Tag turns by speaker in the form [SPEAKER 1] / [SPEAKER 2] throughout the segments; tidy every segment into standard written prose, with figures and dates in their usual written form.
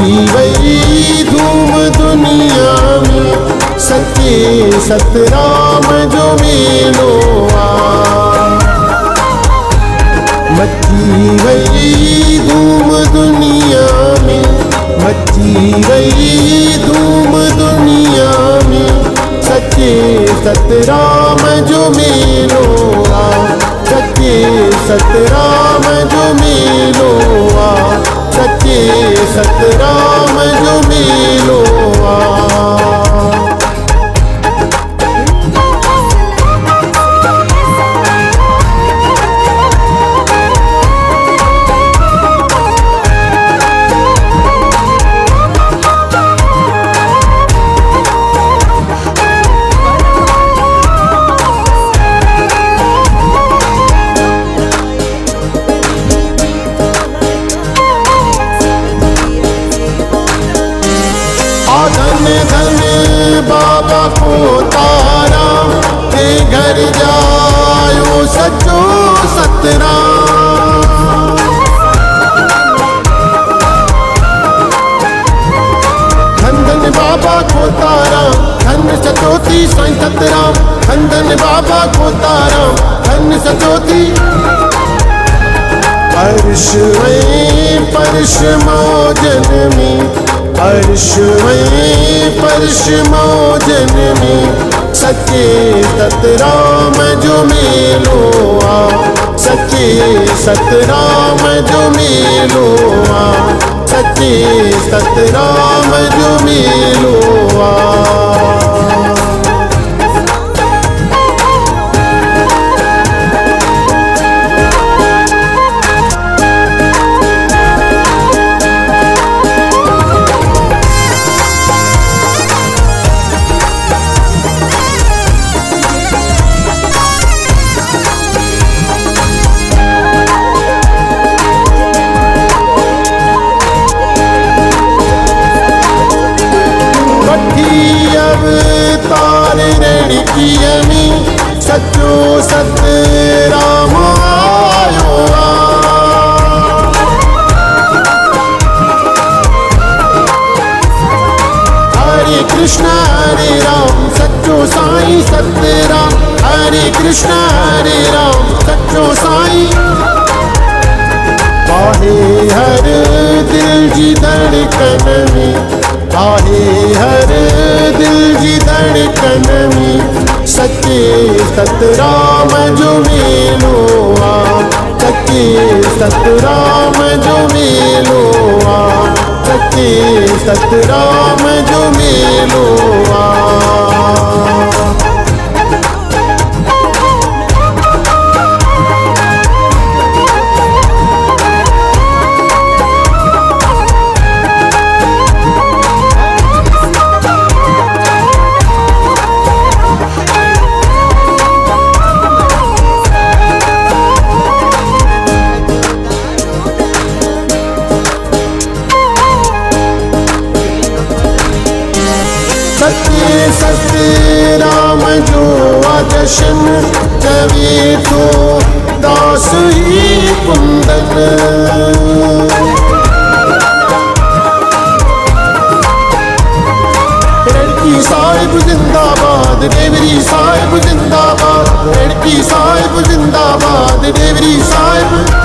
[SPEAKER 1] मची वही धूम दुनिया में, सच्चे सतराम जो मेलो मची वही धूम दुनिया में, मची वही धूम दुनिया में, सच्चे सतराम जो मेलो सच्चे सतराम जो मेलो सच्चे सतराम जो मेलो धन धन बाबा को तारा के घर जायो सचो सतराम। धन धन बाबा को तारा धन सचोती साईं सतराम, धन धन बाबा को तारा धन सचोती। अर्श में परश मौजन में, अर्श में परश मौजन में, सच्चे सतराम जो मेलो सच्चे सतराम जो मेलो सच्चे सतराम जो मेलो अवतार रणकियमी सच्चो सतराम आयो हरे कृष्ण हरे राम सच्चो साईं सतराम, हरे कृष्ण हरे राम सच्चो साईं। आहे हर दिल जी धड़कन में, आहे हर दिल जी धड़कन में, सच्चे सतराम जो मेलो सच्चे सतराम जो मेलो सच्चे सतराम जो मेलो सत्य सतराम जो आदर्शन जवे तो दास ही कुंदन। लड़की साहिब जिंदाबाद देवरी साहिब जिंदाबाद, लड़की साहिब जिंदाबाद देवरी साहिब।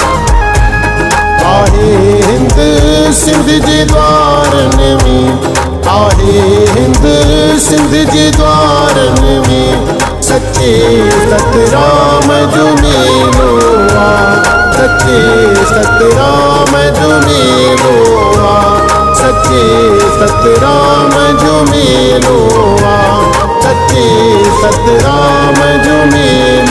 [SPEAKER 1] आहे हिंद सिंध जे द्वारन में, आहे हिंद सिंध जे द्वारन में, सच्चे सतराम जो मेलो सच्चे सतराम जो मेलो सच्चे सतराम जो मेलो सच्चे सतराम जो मेलो।